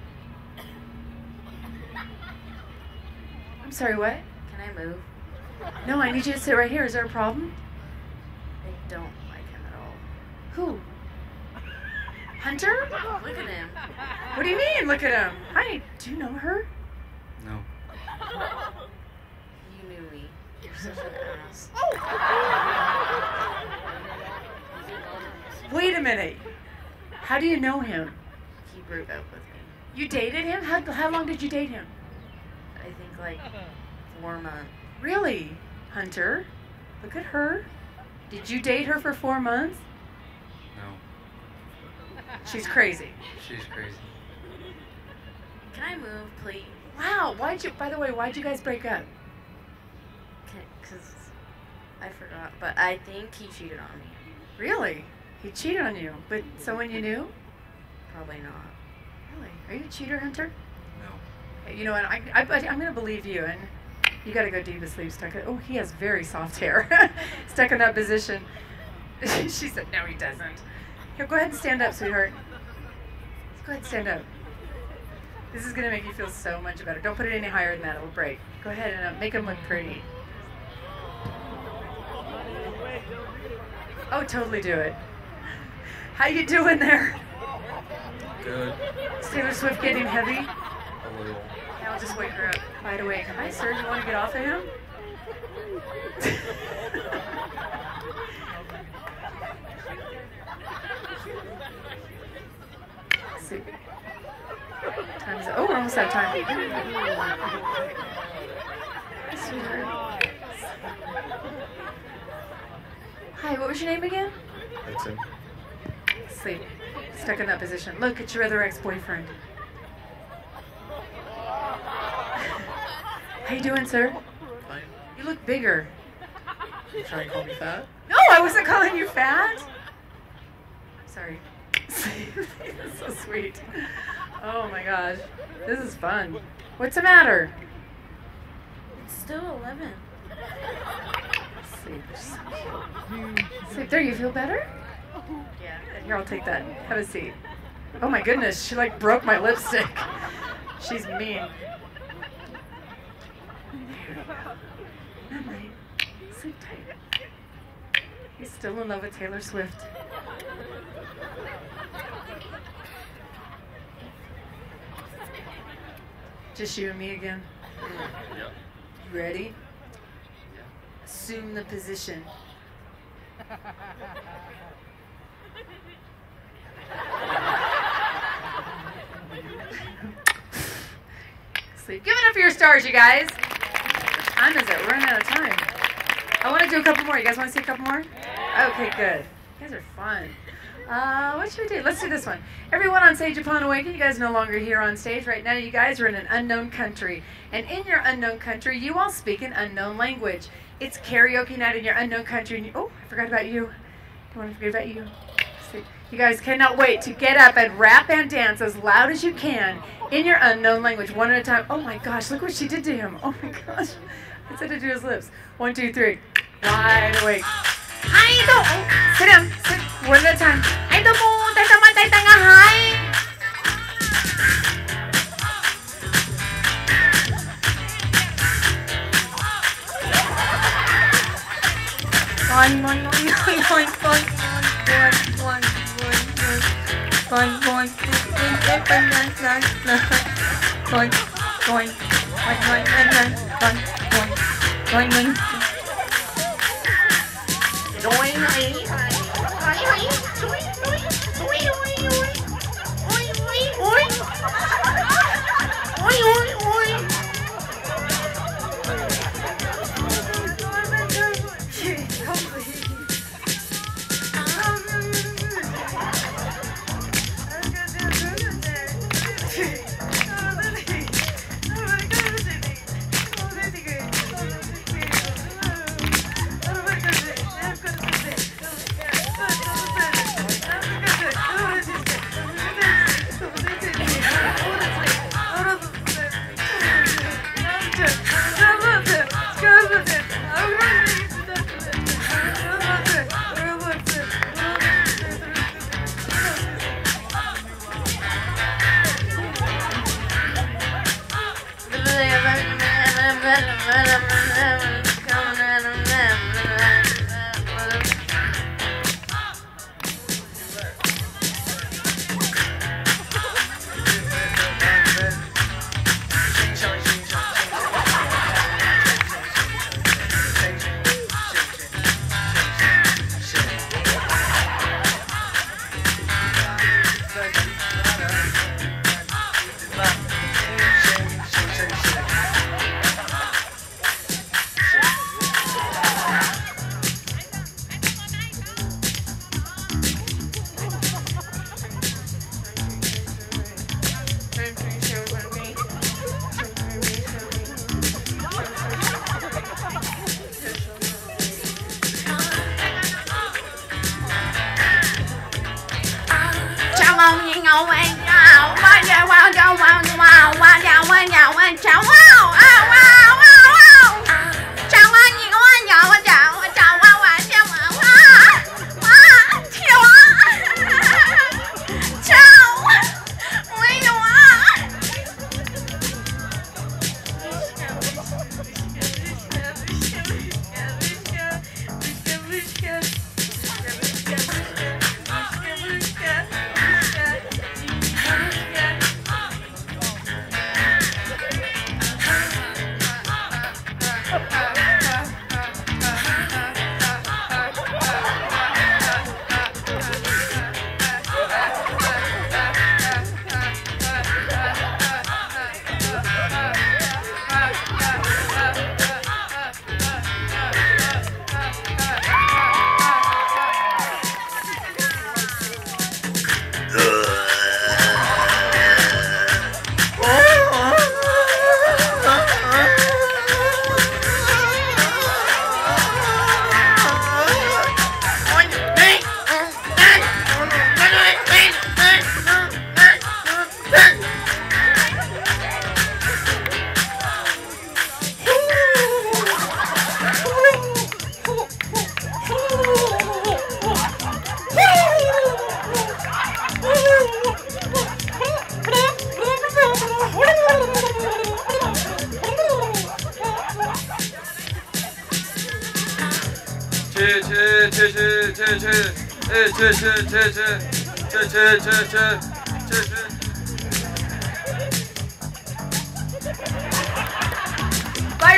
S2: I'm sorry, what?
S3: Can I move?
S2: No, I need you to sit right here. Is there a problem?
S3: I don't like him at all.
S2: Who? Hunter?
S3: Look at him.
S2: What do you mean, look at him? Hi, do you know her?
S7: No.
S3: You knew me. You're such an ass.
S2: Wait a minute. How do you know him?
S3: He broke up with me.
S2: You dated him? How, how long did you date him?
S3: I think like four months.
S2: Really? Hunter? Look at her. Did you date her for four months?
S7: No.
S2: She's crazy.
S7: She's crazy.
S3: Can I move, please?
S2: Wow, why'd you, by the way, why'd you guys break up?
S3: Because I forgot. But I think he cheated on me.
S2: Really? He cheated on you, but someone you knew?
S3: Probably not.
S2: Really? Are you a cheater, Hunter?
S7: No.
S2: You know what? I, I, I'm going to believe you, and you got to go deep asleep. Stuck. Oh, he has very soft hair. Stuck in that position. She said, no, he doesn't. Here, go ahead and stand up, sweetheart. Go ahead and stand up. This is going to make you feel so much better. Don't put it any higher than that. It'll break. Go ahead and uh, make him look pretty. Oh, totally do it. How you doing there?
S7: Good.
S2: Is Taylor Swift getting heavy?
S7: A little.
S2: Yeah, I'll just wake her up. Wide awake. Hi, sir. Do you want to get off of him? Let's see. Time is oh, we're almost out of time. Sweetheart. Hi, what was your name again?
S9: Hudson.
S2: Sleep. Stuck in that position. Look at your other ex-boyfriend. How you doing, sir?
S4: Fine.
S2: You look bigger.
S4: You trying to call me fat?
S2: No, I wasn't calling you fat. I'm sorry. That's so sweet. Oh my gosh. This is fun. What's the matter?
S3: It's still eleven.
S2: Sleep. Sleep. There, you feel better?
S3: Yeah.
S2: Here, I'll take that. Have a seat. Oh my goodness, she like broke my lipstick. She's mean. Good night. Sleep tight. He's still in love with Taylor Swift. Just you and me again.
S7: Yep.
S2: You ready? Assume the position. Sleep. Give it up for your stars, you guys. Time is it? We're running out of time. I want to do a couple more. You guys want to see a couple more? Okay, good. You guys are fun. Uh, what should we do? Let's do this one. Everyone on stage upon awakening, you guys are no longer here on stage. Right now, you guys are in an unknown country. And in your unknown country, you all speak an unknown language. It's karaoke night in your unknown country. And you, oh, I forgot about you. Don't want to forget about you. You guys cannot wait to get up and rap and dance as loud as you can in your unknown language, one at a time. Oh my gosh, look what she did to him. Oh my gosh. I said it to his lips. One, two, three. Wide awake. Hi, do. Sit down. Sit. One at a time. Hi, do mo. Tay tama tay tanga hi. One, one, one, one, one, one, one, one, one, one,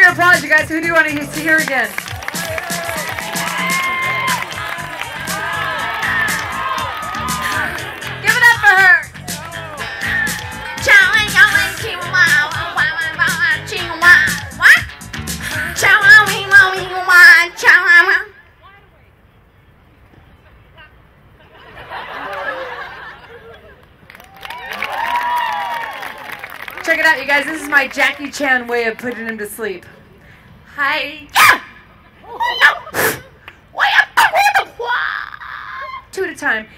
S2: your applause, you guys. Who do you want to see here again? Give it up for her. Check it out, you guys. This is my Jackie Chan way of putting him to sleep. Hi. Two at a time.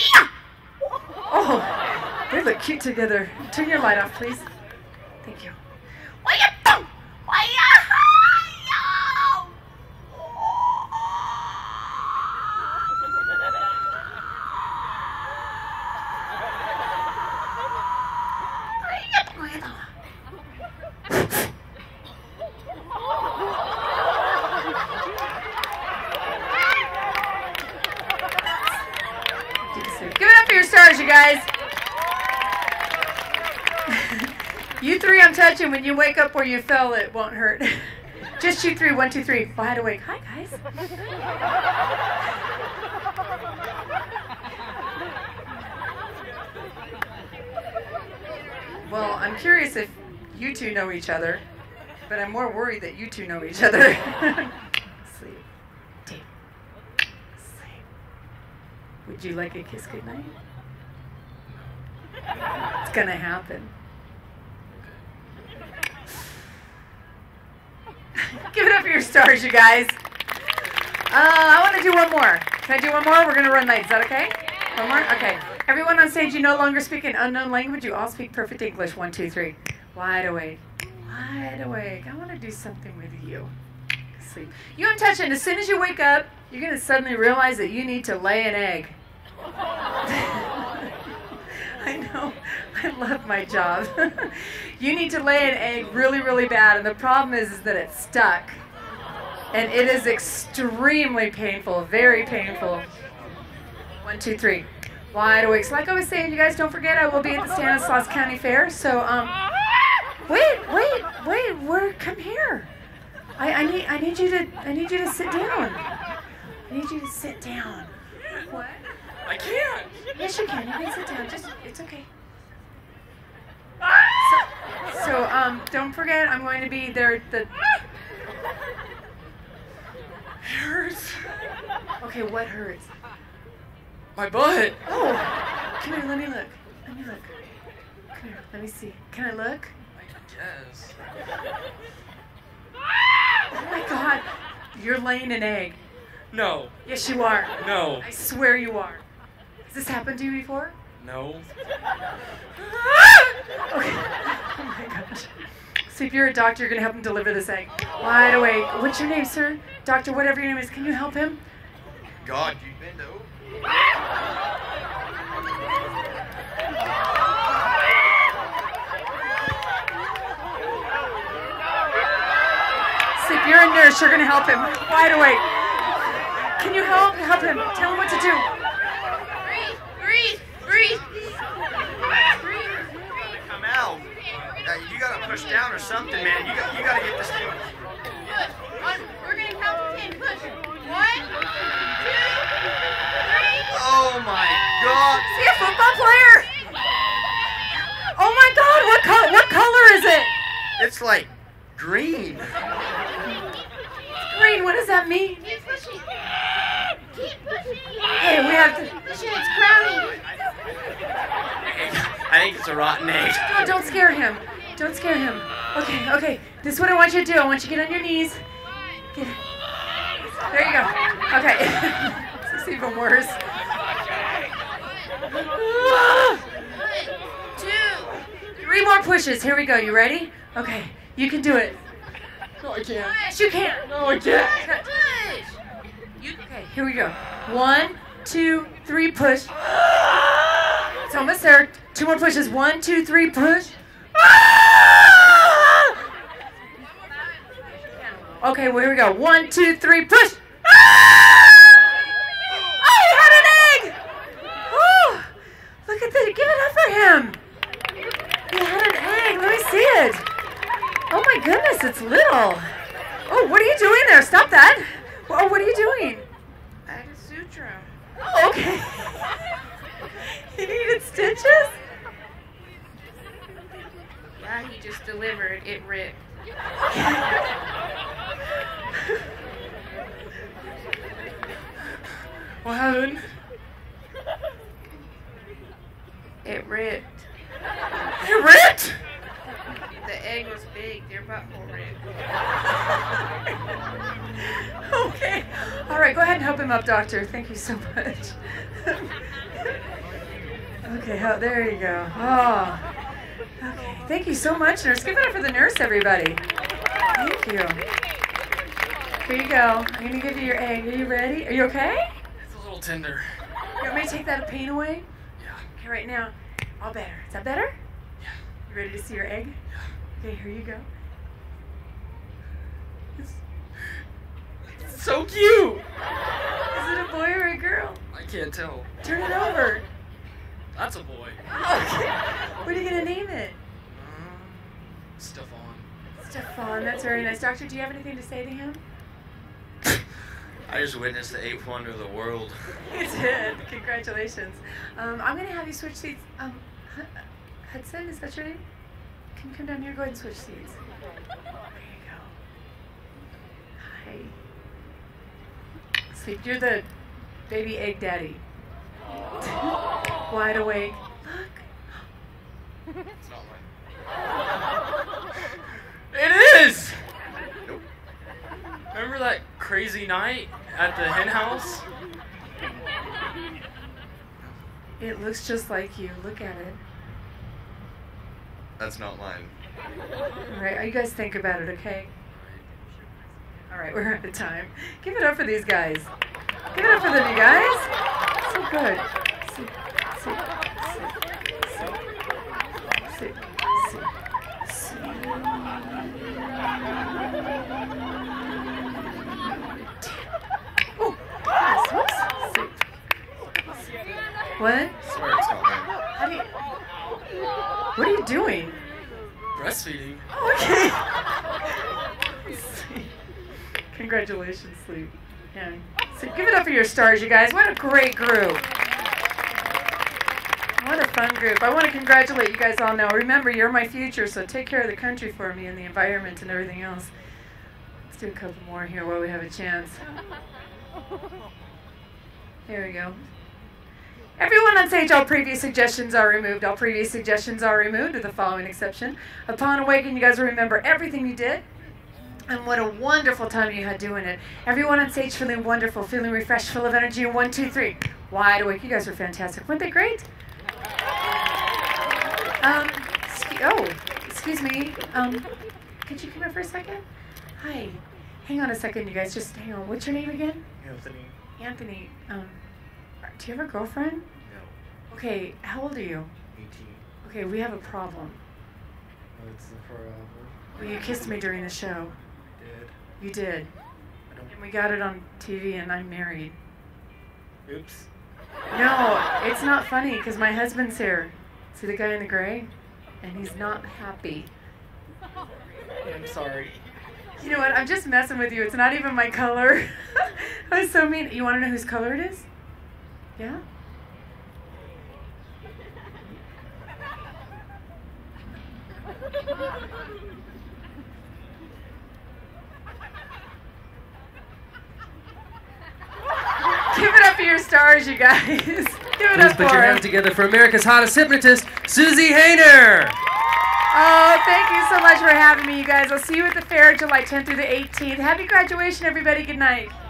S2: Oh, they look cute together. Turn your light off, please. Thank you. Give it up for your stars, you guys. You three I'm touching. When you wake up where you fell, it won't hurt. Just you three. One, two, three. Wide awake. Hi, guys. Well, I'm curious if you two know each other, but I'm more worried that you two know each other. Sleep. Deep. Sleep. Would you like a kiss goodnight? It's gonna happen. Give it up for your stars, you guys. Uh, I want to do one more. Can I do one more? We're gonna run late. Is that okay? One more? Okay. Everyone on stage, you no longer speak an unknown language. You all speak perfect English. One, two, three. Wide awake. Wide awake. I want to do something with you. Sleep. You I'm touching. As soon as you wake up, you're gonna suddenly realize that you need to lay an egg. I know. I love my job. You need to lay an egg really, really bad, and the problem is, is that it's stuck. And it is extremely painful, very painful. One, two, three. Wide awake. So like I was saying, you guys don't forget, I will be at the Stanislaus County Fair. So, um, wait, wait, wait, where, come here. I, I need, I need you to, I need you to sit down. I need you to sit down. What?
S5: I can't.
S2: Yes, you can. You can sit down. Just, it's okay. So, so, um, don't forget, I'm going to be there at the...
S5: Hurts.
S2: Okay, what hurts?
S5: My butt.
S2: Oh, come here, let me look. Let me look. Come here, let me see. Can I look?
S5: I guess.
S2: Oh my God, you're laying an egg.
S5: No.
S2: Yes, you are.
S5: No.
S2: I swear you are. Has this happened to you before?
S5: No.
S2: Okay. Oh my gosh. So if you're a doctor, you're going to help him deliver this egg. Wide awake. What's your name, sir? Doctor, whatever your name is, can you help him?
S1: God, you bend over.
S2: So if you're a nurse, you're going to help him. Wide awake. Can you help? Help him. Tell him what to do.
S10: Breathe, breathe, breathe.
S1: Come out. Uh, you gotta push down or something, man. You got, you gotta get this thing.
S10: Push. One. We're gonna count to ten. Push. One, two, three.
S1: Oh my God.
S2: See a football player? Oh my God! What color? What color is it?
S1: It's like green.
S2: Green. What does that mean?
S10: Keep pushing. Keep pushing.
S2: Hey, we have to.
S10: Push it. It's crowding.
S1: I think it's a rotten egg.
S2: No, don't scare him. Don't scare him. Okay, okay. This is what I want you to do. I want you to get on your knees. Get. There you go. Okay. This is even worse.
S10: One, two.
S2: Three more pushes. Here we go. You ready? Okay. You can do it.
S5: No, I can't.
S2: Yes, you can.
S5: No, I can't.
S10: Push.
S2: You, okay, here we go. One, two, three, push. It's almost there. Two more pushes. One, two, three, push. Okay, well, here we go. One, two, three, push. Oh, he had an egg! Oh, look at this. Give it up for him. He had an egg. Let me see it. Oh my goodness, it's little.
S3: tomorrow.
S2: Oh, okay. He needed stitches?
S3: Yeah, he just delivered. It ripped.
S5: What happened?
S3: It ripped.
S5: It ripped?
S3: The egg was big. Your butthole ripped.
S2: Okay. All right, go ahead and help him up, doctor. Thank you so much. Okay, oh, there you go. Oh. Okay, thank you so much, nurse. Give it up for the nurse, everybody. Thank you. Here you go. I'm going to give you your egg. Are you ready? Are you okay?
S5: It's a little tender.
S2: You want me to take that pain away?
S5: Yeah.
S2: Okay, right now. All better. Is that better?
S5: Yeah.
S2: You ready to see your egg?
S5: Yeah.
S2: Okay, here you go.
S5: It's, it's so cute.
S2: Is it a boy or a girl?
S5: I can't tell.
S2: Turn it over.
S5: That's a boy.
S2: Okay. What are you going to name it?
S5: Um, Stefan.
S2: Stefan, that's very nice. Doctor, do you have anything to say to him?
S7: I just witnessed the eighth wonder of the world.
S2: You did. Congratulations. Um, I'm going to have you switch seats. Um, H- Hudson, is that your name? Can you come down here? Go ahead and switch seats. There you go. Hi. Sleep. You're the baby egg daddy. Wide awake. Look.
S5: It's not mine. It is! Remember that crazy night at the hen house?
S2: It looks just like you. Look at it.
S7: That's not mine.
S2: All right, you guys think about it, okay? All right, we're out of time. Give it up for these guys. Give it up for them, you guys. So good. Sit, sit, sit, sit, sit, sit. Oh, yes, whoops. Sit. What?
S7: I swear it's not mine.
S2: How do you... What are you doing?
S5: Breastfeeding.
S2: Okay. Congratulations, Sleep. Yeah. So give it up for your stars, you guys. What a great group. What a fun group. I want to congratulate you guys all now. Remember, you're my future, so take care of the country for me and the environment and everything else. Let's do a couple more here while we have a chance. Here we go. Everyone on stage, all previous suggestions are removed. All previous suggestions are removed with the following exception. Upon awakening, you guys will remember everything you did and what a wonderful time you had doing it. Everyone on stage feeling wonderful, feeling refreshed, full of energy. One, two, three. Wide awake. You guys were fantastic. Weren't they great? Um, excu- oh, excuse me. Um, could you come here for a second? Hi. Hang on a second, you guys. Just hang on. What's your name again?
S6: Anthony.
S2: Anthony. Um, do you have a girlfriend?
S6: No.
S2: Okay, how old are you?
S6: eighteen.
S2: Okay, we have a problem.
S6: What's the problem?
S2: Well, you kissed me during the show.
S6: Did.
S2: You did.
S6: I don't.
S2: And we got it on T V, and I'm married.
S6: Oops.
S2: No, it's not funny, because my husband's here. See the guy in the gray? And he's not happy.
S6: I'm sorry.
S2: You know what? I'm just messing with you. It's not even my color. I was so mean. You want to know whose color it is? Yeah? Give it up for your stars, you guys. Give it
S11: Please
S2: up
S11: put
S2: for
S11: your
S2: her.
S11: hands together for America's hottest hypnotist, Susie Hayner.
S2: Oh, thank you so much for having me, you guys. I'll see you at the fair July tenth through the eighteenth. Happy graduation, everybody. Good night.